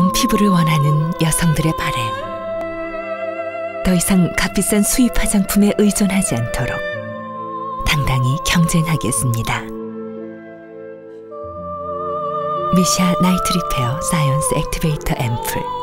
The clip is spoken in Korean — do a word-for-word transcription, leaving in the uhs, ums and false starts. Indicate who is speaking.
Speaker 1: 아름다운 피부를 원하는 여성들의 바램. 더 이상 값비싼 수입 화장품에 의존하지 않도록 당당히 경쟁하겠습니다. 미샤 나이트 리페어 사이언스 액티베이터 앰플.